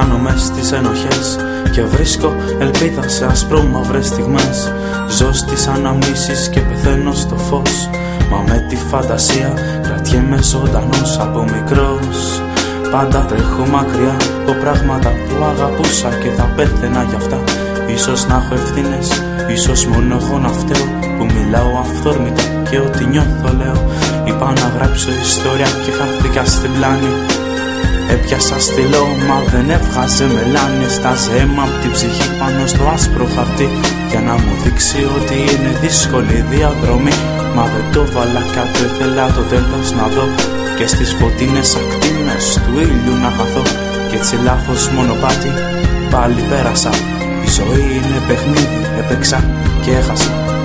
χάνω μες στις ενοχές και βρίσκω ελπίδα σε ασπρόμαυρες στιγμές. Ζω στις αναμνήσεις και πεθαίνω στο φως, μα με τη φαντασία κρατιέμαι ζωντανός από μικρός. Πάντα τρέχω μακριά από πράγματα που αγαπούσα και θα πέθαινα γι' αυτά. Ίσως να έχω ευθύνες, ίσως μόνο εγώ να φταίω που μιλάω αυθόρμητα και ό,τι νιώθω λέω. Είπα να γράψω ιστορία και χάθηκα στην πλάνη. Έπιασα στυλό μα δεν έβγαζε μελάνι. Στάζε αίμα απ' την ψυχή πάνω στο άσπρο χαρτί για να μου δείξει ότι είναι δύσκολη η διαδρομή. Μα δεν το βάλα κάτω, ήθελα το τέλος να δω και στις φωτεινές ακτίνες του ήλιου να χαθώ. Κι έτσι λάθος μονοπάτι πάλι πέρασα. Η ζωή είναι παιχνίδι, έπαιξα και έχασα.